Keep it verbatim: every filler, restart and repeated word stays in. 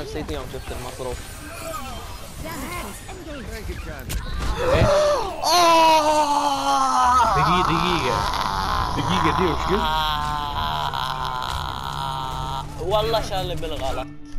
نفسيتي يوم شفت المصروف. دقيقة دقيقة دقيقة دي وش قلت؟ والله شالي بالغلط.